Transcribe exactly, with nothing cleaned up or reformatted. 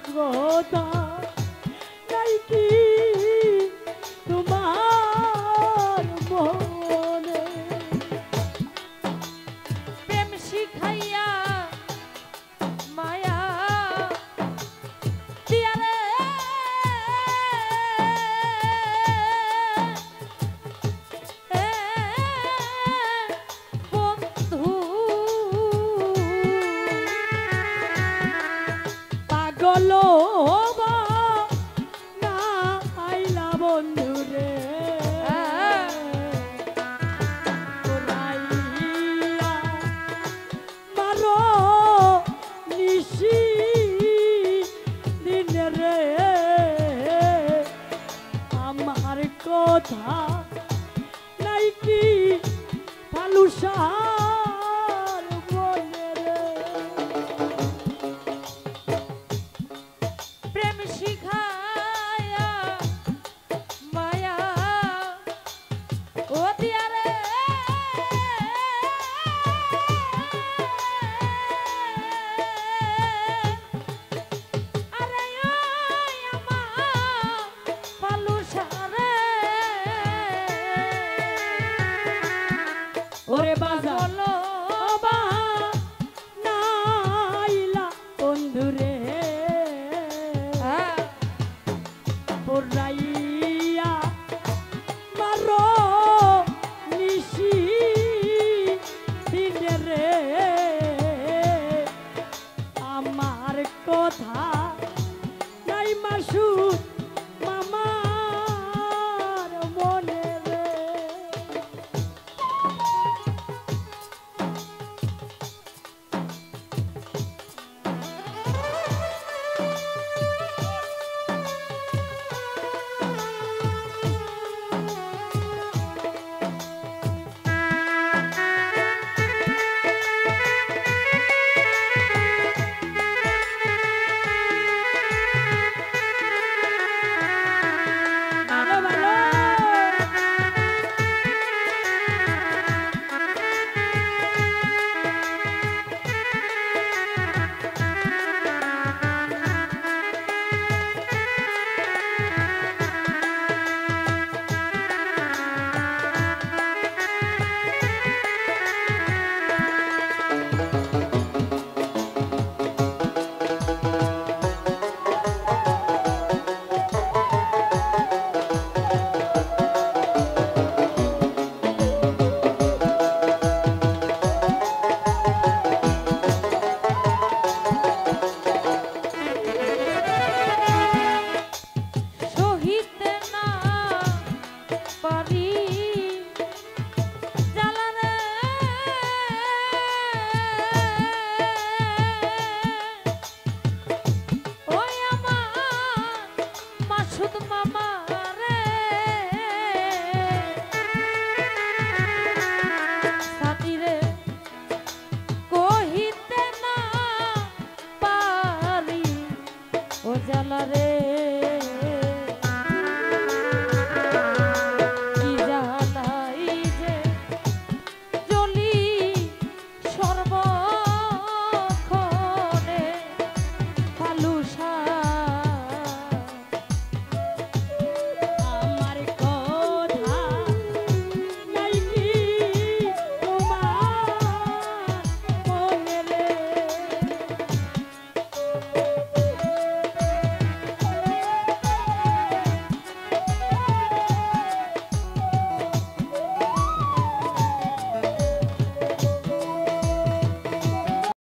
কথা নাই কি তোমার মনে প্রেম শিখাইয়া মায়া দিয়া রে বন্ধু পাগল না আইলা বন্ধু রে তোরাইয়া মারো নিশি দিন রে আমার কথা নাই কি ফালুসার বলে রে প্রেম শিখায়া মায়া ও দিয়া রে আরে ওই আমার ফালুসারে ওরে বাজা বলো বাবা নাইলা বন্ধু রে পোরাইয়া মারো নিশি দিনে রে আমার কথা নাই মাসুদ মামার মনে রে ভালো ভালো সহিতে না পারি জ্বালা রে ওই আমার মাসুদ মামা রে সাথী রে কহিতে না পারি ও জ্বালা রে